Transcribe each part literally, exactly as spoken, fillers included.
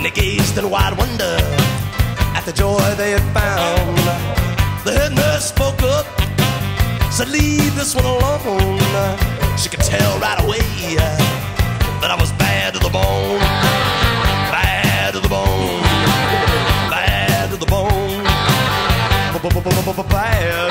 they gazed in wide wonder at the joy they had found. The head nurse spoke up, said, leave this one alone. She could tell right away that I was bad to the bone. Bad to the bone. Bad to the bone. Bad. Bad.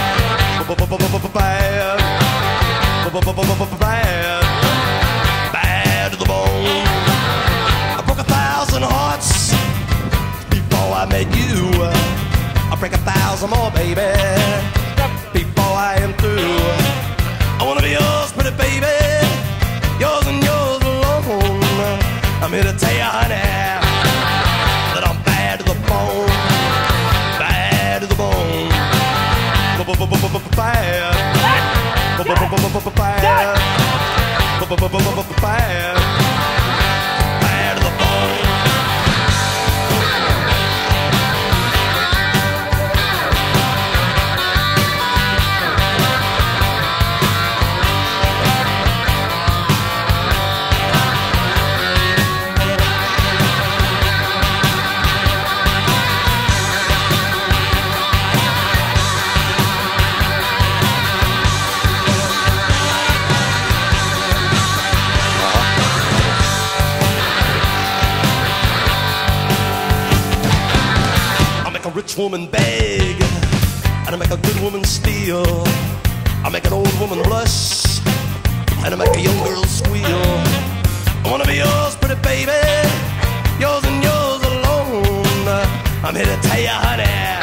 Bad. Bad to the bone. I broke a thousand hearts before I met you. I'll break a thousand more, baby, before I am through. I wanna be yours, pretty baby, yours and yours alone. I'm here to tell you, honey, that I'm bad to the bone. Bad to the bone. Bad. Bad. Bad. Bad to the bone. A rich woman beg, and I make a good woman steal. I make an old woman blush, and I make a young girl squeal. I wanna be yours, pretty baby, yours and yours alone. I'm here to tell you, honey,